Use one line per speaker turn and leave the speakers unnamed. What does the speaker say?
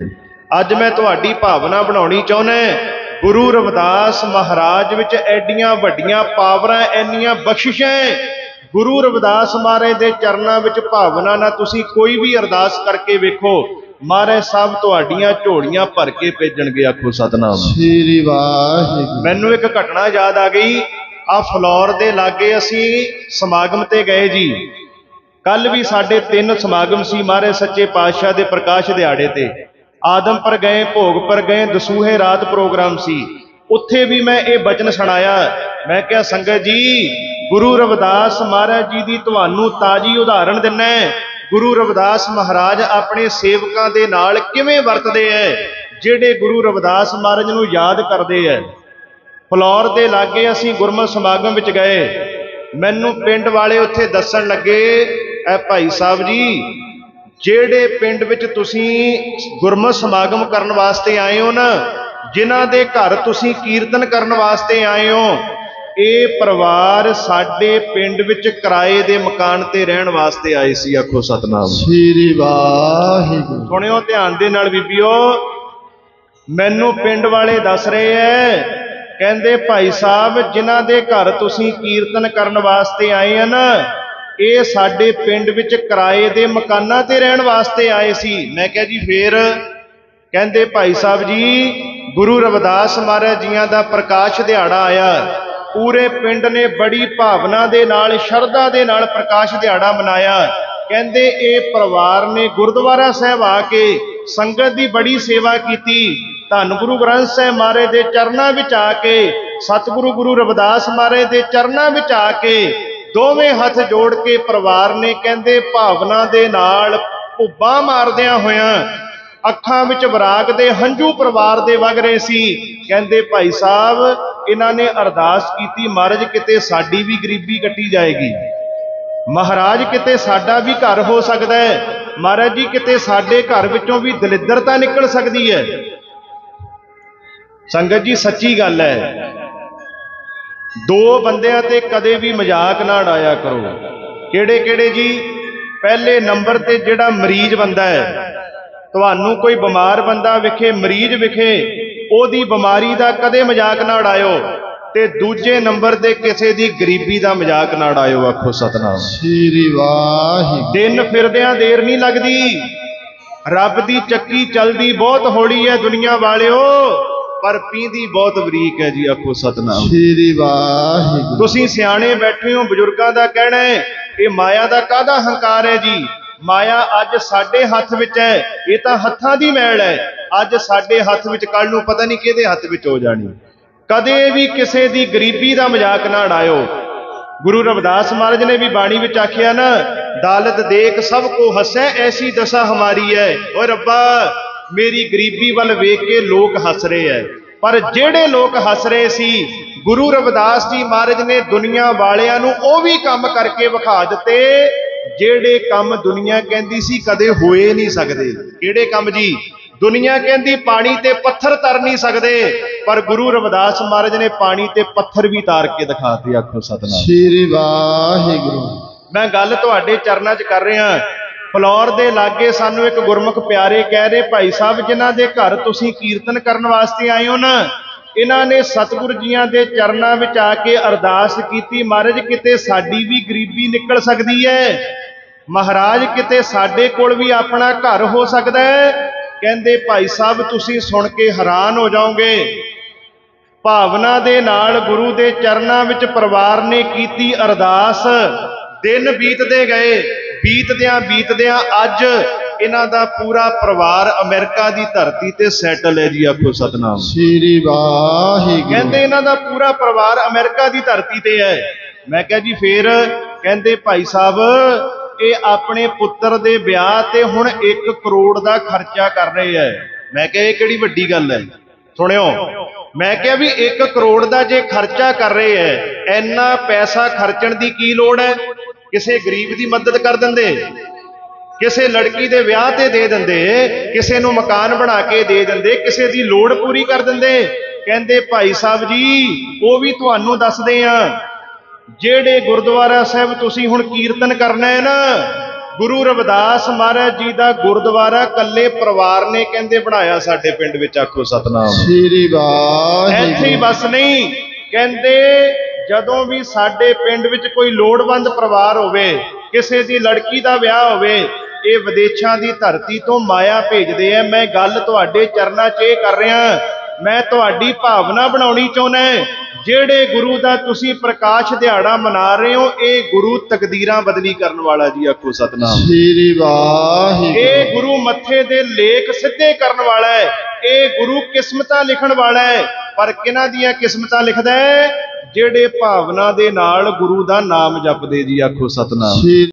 अज मैं तुहाडी भावना बनाउणी चाहुंदा। गुरु रविदास महाराज विच एडियां वड्डियां पावरां, एनियां बख्शिशां। गुरु रविदास महाराज दे चरनां विच भावना ना तुसीं कोई भी अरदास करके वेखो, महाराज साहब तुहाडियां झोलियां भर के भेजणगे। आखो सतनाम श्री वाहिगुरू। मैनूं एक घटना याद आ गई। आ फलौर दे लागे असीं समागम ते गए जी। कल भी साढ़े 3 समागम सी महाराज सच्चे पातशाह दे प्रकाश दिहाड़े ते। आदमपुर गए, भोगपुर गए, दसूहे रात प्रोग्राम सी। उत्थे भी मैं ये बचन सुनाया। मैं क्या संगत जी, गुरु रविदास महाराज जी की तुहानू ताजी उदाहरण दिना। गुरु रविदास महाराज अपने सेवकां दे नाल किवें वरतदे है, जिहड़े गुरु रविदास महाराज नूं याद करदे है। फलौर दे लागे असीं गुरमत समागम विच गए। मैनू पिंड वाले उत्थे दस्सण लगे, ऐ भाई साहब जी, ਜਿਹੜੇ ਪਿੰਡ ਵਿੱਚ ਤੁਸੀਂ ਗੁਰਮਤਿ ਸਮਾਗਮ ਕਰਨ ਵਾਸਤੇ ਆਏ ਹੋ ਨਾ, ਜਿਨ੍ਹਾਂ ਦੇ ਘਰ ਤੁਸੀਂ ਕੀਰਤਨ ਕਰਨ ਵਾਸਤੇ ਆਏ ਹੋ, ਇਹ ਪਰਿਵਾਰ ਸਾਡੇ ਪਿੰਡ ਵਿੱਚ ਕਿਰਾਏ ਦੇ ਮਕਾਨ ਤੇ ਰਹਿਣ ਵਾਸਤੇ ਆਏ ਸੀ। ਆਖੋ ਸਤਨਾਮ ਸ੍ਰੀ ਵਾਹਿਗੁਰੂ। ਸੁਣਿਓ ਧਿਆਨ ਦੇ ਨਾਲ ਬੀਬੀਓ, ਮੈਨੂੰ ਪਿੰਡ ਵਾਲੇ ਦੱਸ ਰਹੇ ਐ, ਕਹਿੰਦੇ ਭਾਈ ਸਾਹਿਬ ਜਿਨ੍ਹਾਂ ਦੇ ਘਰ ਤੁਸੀਂ ਕੀਰਤਨ ਕਰਨ ਵਾਸਤੇ ਆਏ ਆ ਨਾ, ਇਹ ਸਾਡੇ ਪਿੰਡ ਵਿੱਚ ਕਿਰਾਏ ਦੇ ਮਕਾਨਾਂ ਤੇ ਰਹਿਣ ਵਾਸਤੇ ਆਏ ਸੀ। ਮੈਂ ਕਿਹਾ ਜੀ ਫੇਰ? ਕਹਿੰਦੇ ਭਾਈ ਸਾਹਿਬ ਜੀ, ਗੁਰੂ ਰਵਿਦਾਸ ਮਹਾਰਾਜ ਜੀਆਂ ਦਾ ਪ੍ਰਕਾਸ਼ ਦਿਹਾੜਾ ਆਇਆ। ਪੂਰੇ ਪਿੰਡ ਨੇ ਬੜੀ ਭਾਵਨਾ ਦੇ ਨਾਲ, ਸ਼ਰਧਾ ਦੇ ਨਾਲ ਪ੍ਰਕਾਸ਼ ਦਿਹਾੜਾ ਮਨਾਇਆ। ਕਹਿੰਦੇ ਇਹ ਪਰਿਵਾਰ ਨੇ ਗੁਰਦੁਆਰਾ ਸਾਹਿਬ ਆ ਕੇ ਸੰਗਤ ਦੀ ਬੜੀ ਸੇਵਾ ਕੀਤੀ। ਧੰਨ ਗੁਰੂ ਗ੍ਰੰਥ ਸਾਹਿਬ ਮਹਾਰਾਜ ਦੇ ਚਰਨਾਂ ਵਿੱਚ ਆ ਕੇ, ਸਤਿਗੁਰੂ ਗੁਰੂ ਰਵਿਦਾਸ ਮਹਾਰਾਜ ਦੇ ਚਰਨਾਂ ਵਿੱਚ ਆ ਕੇ ਦੋਵੇਂ ਹੱਥ ਜੋੜ ਕੇ ਪਰਿਵਾਰ ਨੇ ਕਹਿੰਦੇ ਭਾਵਨਾ ਦੇ ਨਾਲ ਭੁੱਬਾਂ ਮਾਰਦਿਆਂ ਹੋਇਆਂ ਅੱਖਾਂ ਵਿੱਚ ਵਿਰਾਗ ਦੇ ਹੰਝੂ ਪਰਿਵਾਰ ਦੇ ਵਗ ਰਹੇ ਸੀ। ਕਹਿੰਦੇ ਭਾਈ ਸਾਹਿਬ ਇਹਨਾਂ ਨੇ ਅਰਦਾਸ ਕੀਤੀ, ਮਹਾਰਾਜ ਕਿਤੇ ਸਾਡੀ ਵੀ ਗਰੀਬੀ ਕੱਟੀ ਜਾਏਗੀ, ਮਹਾਰਾਜ ਕਿਤੇ ਸਾਡਾ ਵੀ ਘਰ ਹੋ ਸਕਦਾ ਹੈ, ਮਹਾਰਾਜ ਜੀ ਕਿਤੇ ਸਾਡੇ ਘਰ ਵਿੱਚੋਂ ਵੀ ਦਲਿੱਦਰਤਾ ਨਿਕਲ ਸਕਦੀ ਹੈ। ਸੰਗਤ ਜੀ ਸੱਚੀ ਗੱਲ ਹੈ, ਦੋ ਬੰਦਿਆਂ ਤੇ ਕਦੇ ਵੀ ਮਜ਼ਾਕ ਨਾ ਉਡਾਇਆ ਕਰੋ। ਕਿਹੜੇ ਕਿਹੜੇ ਜੀ? ਪਹਿਲੇ ਨੰਬਰ ਤੇ ਜਿਹੜਾ ਮਰੀਜ਼ ਬੰਦਾ ਹੈ, ਤੁਹਾਨੂੰ ਕੋਈ ਬਿਮਾਰ ਬੰਦਾ ਵਿਖੇ, ਮਰੀਜ਼ ਵਿਖੇ, ਉਹਦੀ ਬਿਮਾਰੀ ਦਾ ਕਦੇ ਮਜ਼ਾਕ ਨਾ ਉਡਾਇਓ। ਤੇ ਦੂਜੇ ਨੰਬਰ ਤੇ ਕਿਸੇ ਦੀ ਗਰੀਬੀ ਦਾ ਮਜ਼ਾਕ ਨਾ ਉਡਾਇਓ। ਆਖੋ ਸਤਨਾਮ ਸ੍ਰੀ ਵਾਹਿਗੁਰੂ। ਦਿਨ ਫਿਰਦਿਆਂ ਦੇਰ ਨਹੀਂ ਲੱਗਦੀ, ਰੱਬ ਦੀ ਚੱਕੀ ਚੱਲਦੀ ਬਹੁਤ ਹੌਲੀ ਹੈ ਦੁਨੀਆ ਵਾਲਿਓ, पर पींदी बहुत बरीक है जी। आखो सतनाम श्री वाहिगुरू। तुसीं सियाणे बैठे हो, बजुर्गों का कहना है ये माया का काहदा हंकार है जी। माया अज साडे हथ विच है, ये तो हत्थां दी मैल है। अज साडे हथ विच कल नूं पता नहीं किहदे हथ विच हो जानी। कदे भी किसी दी गरीबी का मजाक ना उड़ायो। गुरु रविदास महाराज ने भी बाणी विच आखिया ना, दालत देख सब को हसै ऐसी दशा हमारी है। ओ रब्बा मेरी गरीबी वाल वेख के लोग हस रहे हैं, पर जेड़े लोग हस रहे सी, गुरु रविदास जी महाराज ने दुनिया वालियां नूं ओ भी काम करके विखा दिते जेड़े काम दुनिया कहंदी सी कदे होए नहीं सकदे। किहड़े काम जी? दुनिया कहंदी पानी ते पत्थर तर नहीं सकदे, पर गुरु रविदास महाराज ने पानी ते पत्थर भी तार के दिखाते। आखो सतनाम श्री वाहिगुरू। मैं गल तुहाडे चरनां च कर रहा। फलौर दे लागे सानू एक गुरमुख प्यारे कह रहे, भाई साहब जिन्हां दे घर तुसीं कीर्तन करन वास्ते आए हो ना, इन्हां ने सतगुर जियां दे चरनां विच आके अरदास कीती, महाराज किते साडी भी गरीबी निकल सकदी है, महाराज किते साडे कोल भी अपना घर हो सकदा है। कहंदे भाई साहब तुसीं सुन के हैरान हो जाओगे। भावना दे नाल गुरु दे चरनां विच परिवार ने कीती अरदास। दिन बीतदे गए, बीतदियां अज इन्हां दा पूरा परिवार अमेरिका दी धरती ते सैटल है जी। आखो सतनाम श्री वाहिगुरू। कहंदे इन्हां दा पूरा परिवार अमेरिका दी धरती ते है। मैं कहा जी फिर? कहंदे भाई साहब ये अपने पुत्र दे ब्याह ते हुण 1 करोड़ दा खर्चा कर रहे हैं। मैं कहा ये किहड़ी वड्डी गल है? सुनियो, मैं कहा भी 1 करोड़ दा जे खर्चा कर रहे हैं, इन्ना पैसा खर्चण दी की लोड़ है? किसी गरीब की मदद कर देंदे, किसी लड़की दे विआह ते दे देंदे, किसी नूं मकान बना के दे देंदे, किसी दी लोड़ पूरी कर देंदे। कहंदे भाई साहब जी वो भी तुहानूं दसदे आ, जेड़े गुरुद्वारा साहिब तुसीं हुण कीर्तन करना है ना, ਗੁਰੂ ਰਵਿਦਾਸ ਮਹਾਰਾਜ ਜੀ ਦਾ ਗੁਰਦੁਆਰਾ ਕੱਲੇ ਪਰਿਵਾਰ ਨੇ ਕਹਿੰਦੇ ਬਣਾਇਆ ਸਾਡੇ ਪਿੰਡ ਵਿੱਚ। ਆਖੋ ਸਤਨਾਮ
ਸ੍ਰੀ ਵਾਹਿਗੁਰੂ।
ਇੱਥੇ ਹੀ ਬਸ ਨਹੀਂ, ਕਹਿੰਦੇ ਜਦੋਂ ਵੀ ਸਾਡੇ ਪਿੰਡ ਵਿੱਚ ਕੋਈ ਲੋੜਵੰਦ ਪਰਿਵਾਰ ਹੋਵੇ, ਕਿਸੇ ਦੀ ਲੜਕੀ ਦਾ ਵਿਆਹ ਹੋਵੇ, ਇਹ ਵਿਦੇਸ਼ਾਂ ਦੀ ਧਰਤੀ ਤੋਂ ਮਾਇਆ ਭੇਜਦੇ ਆ। ਮੈਂ ਗੱਲ ਤੁਹਾਡੇ ਚਰਨਾਂ 'ਚ ਇਹ ਕਰ ਰਿਹਾ, ਮੈਂ ਤੁਹਾਡੀ ਭਾਵਨਾ ਬਣਾਉਣੀ ਚਾਹੁੰਦਾ। ਜਿਹੜੇ ਗੁਰੂ ਦਾ ਤੁਸੀਂ ਪ੍ਰਕਾਸ਼ ਦਿਹਾੜਾ ਮਨਾ ਰਹੇ ਹੋ, ਇਹ ਗੁਰੂ ਤਕਦੀਰਾਂ ਬਦਲੀ ਕਰਨ ਵਾਲਾ ਜੀ। ਆਖੋ ਸਤਨਾਮ
ਸ੍ਰੀ ਵਾਹਿਗੁਰੂ।
ਇਹ ਗੁਰੂ ਮੱਥੇ ਦੇ ਲੇਖ ਸਿੱਧੇ ਕਰਨ ਵਾਲਾ ਹੈ, ਇਹ ਗੁਰੂ ਕਿਸਮਤਾਂ ਲਿਖਣ ਵਾਲਾ ਹੈ। ਪਰ ਕਿਹਨਾਂ ਦੀਆਂ ਕਿਸਮਤਾਂ ਲਿਖਦਾ ਹੈ? ਜਿਹੜੇ ਭਾਵਨਾ ਦੇ ਨਾਲ ਗੁਰੂ ਦਾ ਨਾਮ ਜਪਦੇ ਜੀ। ਆਖੋ ਸਤਨਾਮ।